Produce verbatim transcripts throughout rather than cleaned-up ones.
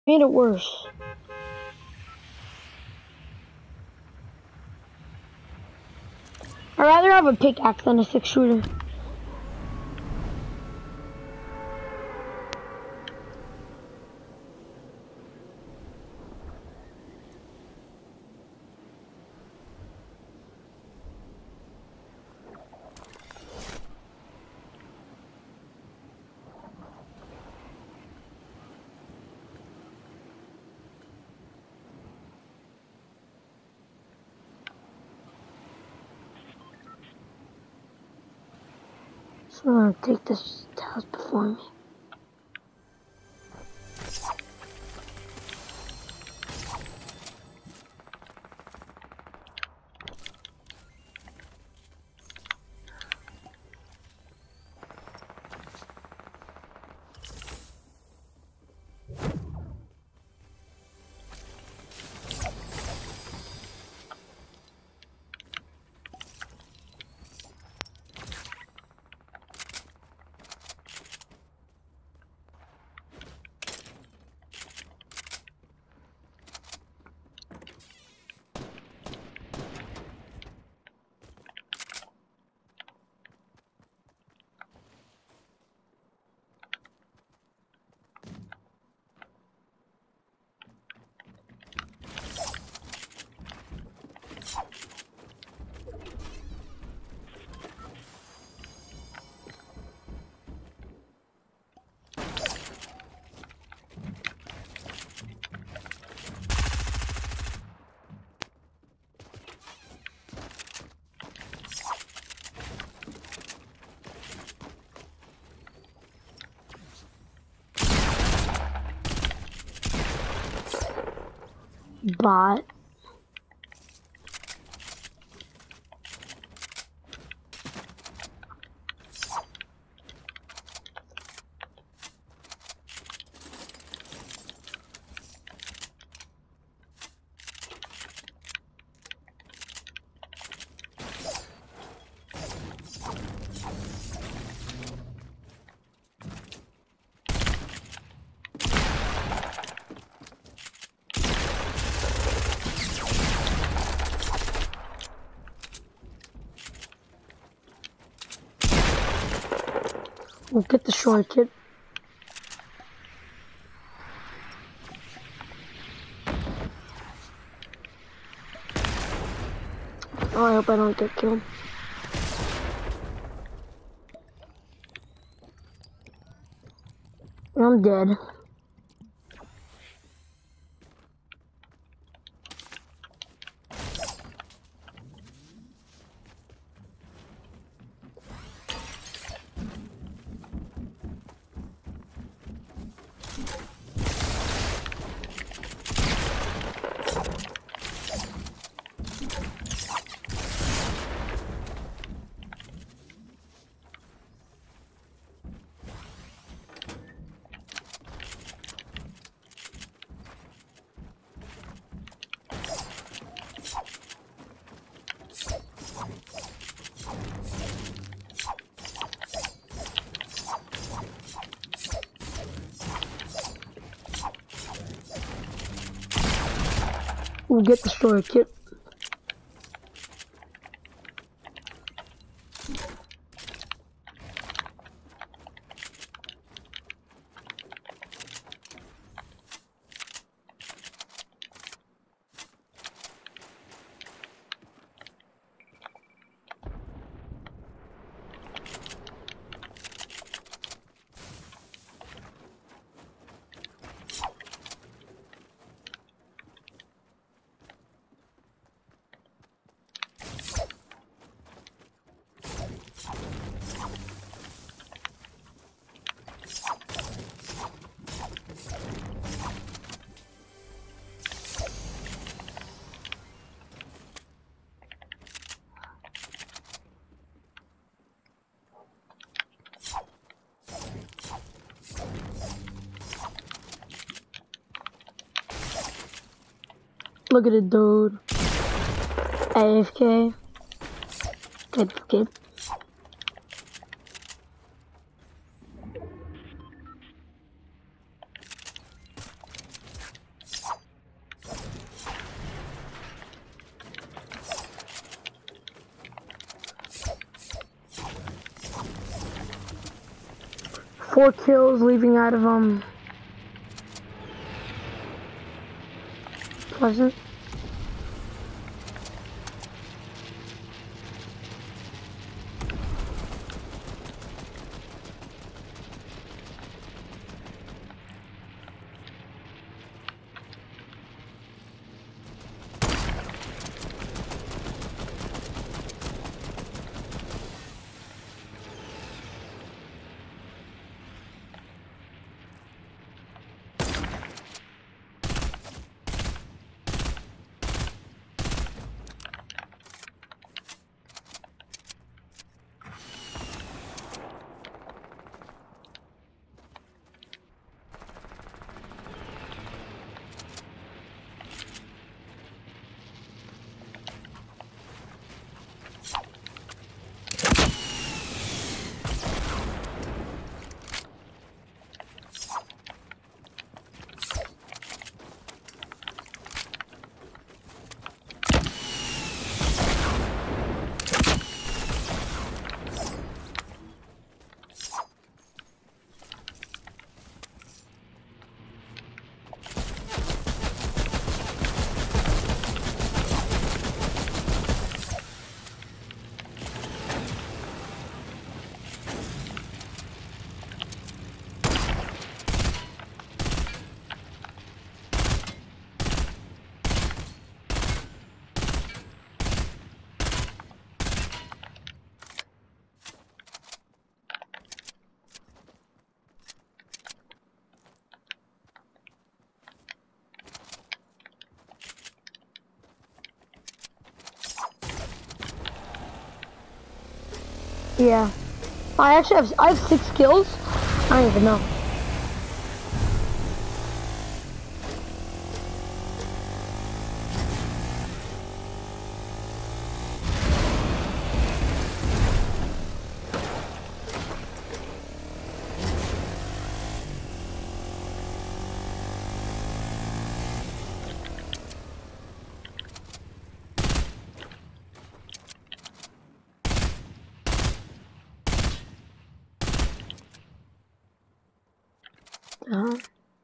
Made it worse. I'd rather have a pickaxe than a six shooter. So I'm gonna take this house before me. Bot. We'll get the short kid. Oh, I hope I don't get killed. I'm dead. We'll get the short kid. Look at it, dude. A F K. Type of kid. four kills, leaving out of um Pleasant. Yeah. I actually have I have six kills. I don't even know. Uh-huh.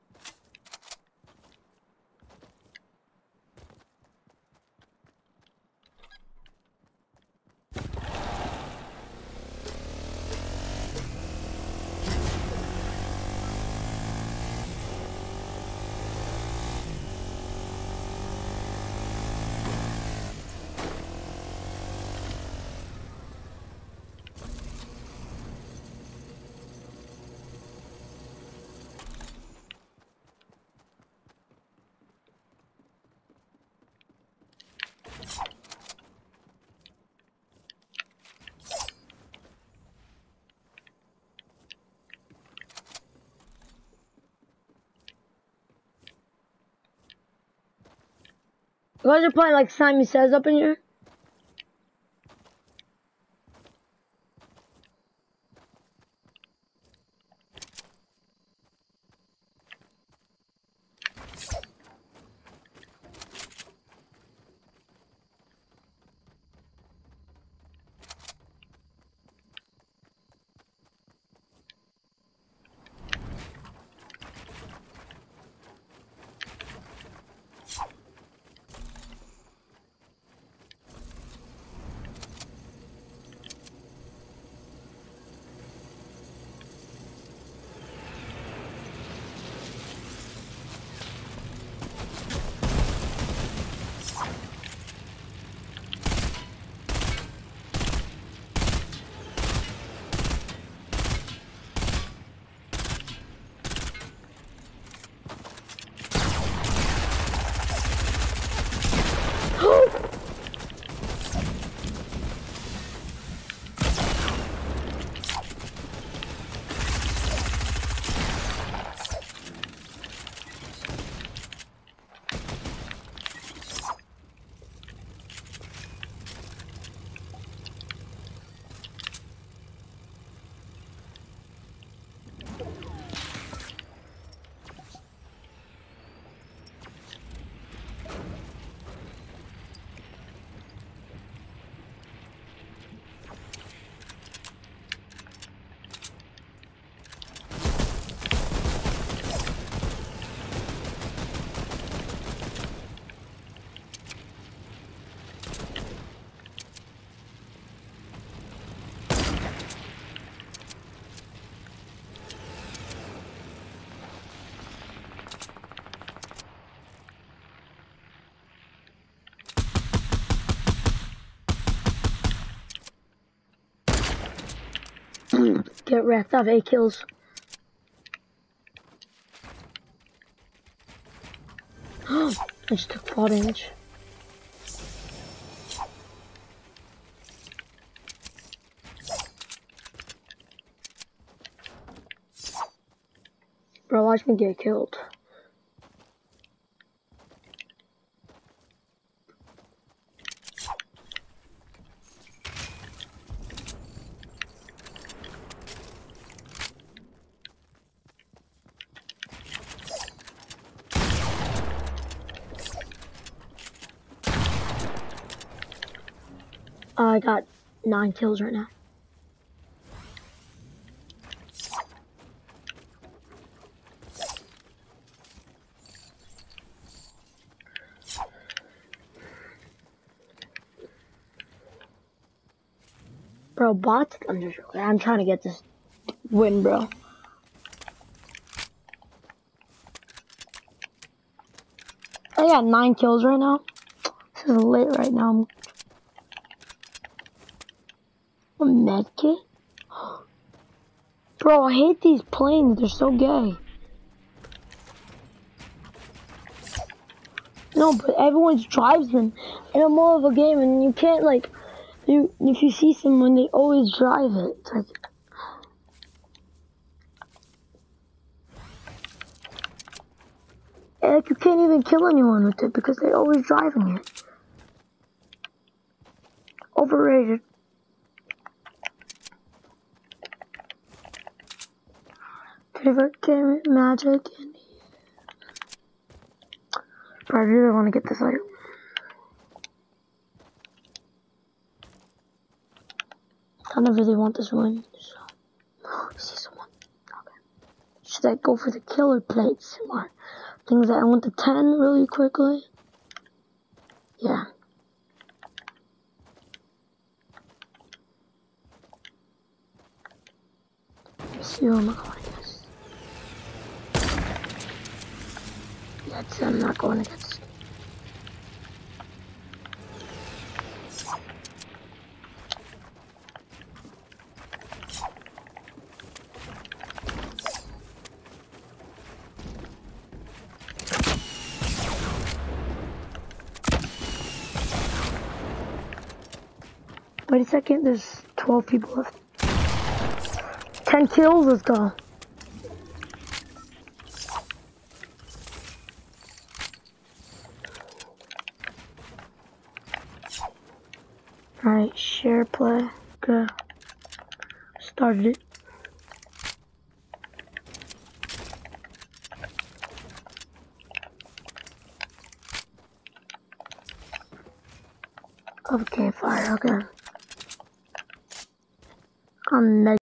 You guys are playing like Simon Says up in here? get wrecked. I have eight kills. I just took four damage. Bro, watch me get killed. I got nine kills right now. Bro, bots under. I'm trying to get this win, bro. I got nine kills right now. This is lit right now. A medkit? Bro, I hate these planes. They're so gay. No, but everyone drives them in the middle of a game, and you can't like. You, if you see someone, they always drive it. It's like, like you can't even kill anyone with it because they're always driving it. Overrated. Favorite game, Magic. And but I really want to get this item. I don't really want this win. So. I see someone. Okay. Should I go for the killer plates? Or things that I want the ten really quickly? Yeah. Let's see who I'm going against. That's I'm not going against. Wait a second, there's twelve people left. ten kills, let's go. Alright, share play. Good. Started it. Okay, fire, okay. I'm